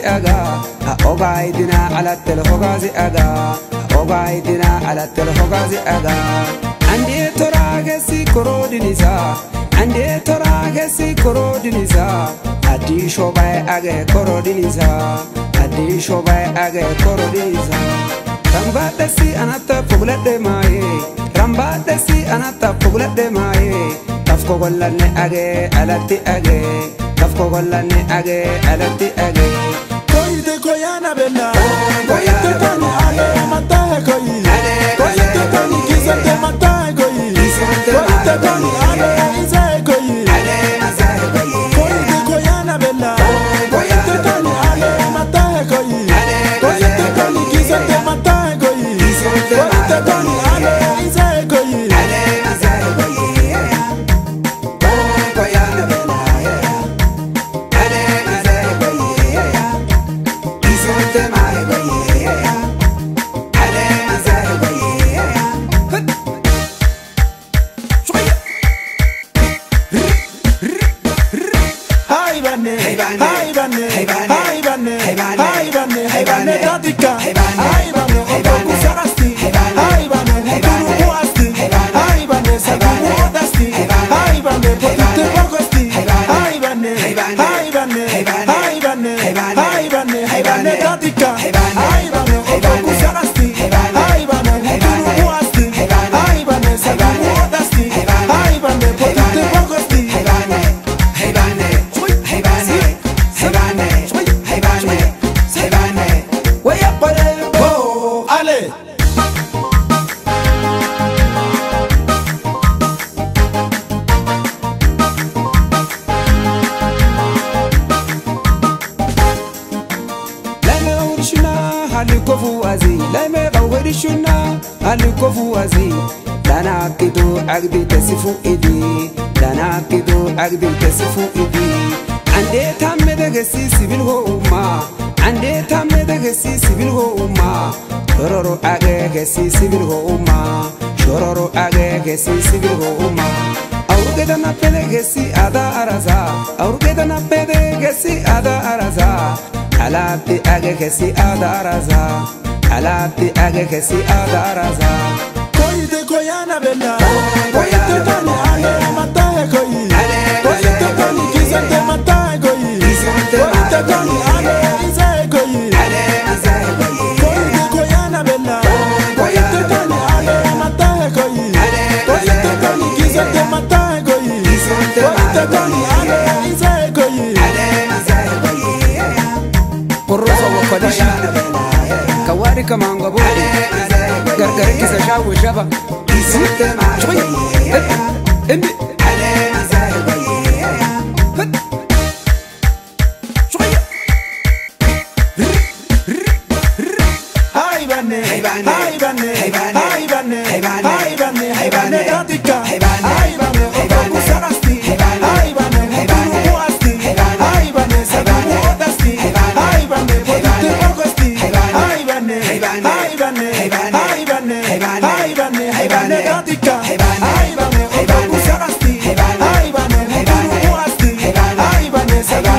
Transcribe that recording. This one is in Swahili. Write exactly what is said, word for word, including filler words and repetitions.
أجا أوجايدنا على التلهوجاز أجا أوجايدنا على التلهوجاز أجا عندي تراجسي كرودنيزا عندي تراجسي كرودنيزا أدي شوباي أجا كرودنيزا أدي شوباي أجا كرودنيزا رمباتسي أنا تفقلت ماي رمباتسي أنا تفقلت ماي تفكو قلني أجا ألتي أجا تفكو قلني أجا ألتي أجا Koyite koyana bella, koyite kani ale matahe koyi, koyite kani kisante matahe koyi, koyite kani ale izahe koyi, koyite koyana bella, koyite kani ale matahe koyi, koyite kani kisante matahe koyi, koyite kani ale izahe koyi. Dana kido agdi tesifu idi, dana kido agdi tesifu idi. Ande tamme de gesi civil homa, ande tamme de gesi civil homa. Shororo age gesi civil homa, shororo age gesi civil homa. Auruge dana pede gesi ada araza, auruge dana pede gesi ada araza. Alati age gesi ada araza, alati age gesi ada araza. Koyite koyana bella, koyite kani ale matahe koyi, koyite kani kisante matahe koyi, koyite kani ale izahe koyi, koyite koyana bella, koyite kani ale matahe koyi, koyite kani kisante matahe koyi, koyite kani ale izahe koyi. Kurrosa wakadishi, kawari kamango bodi. Gargari kisa shawu shaba shway endi shway Hay bane hay bane hay bane hay bane hay bane hay bane hay bane tatika hay bane oku sarasti hay bane oku asti hay bane sabu odasti hay bane podite ogosti hay bane hay bane hay bane hay bane hay bane hay bane tatika hay bane oku sarasti hay bane oku asti hay bane sabu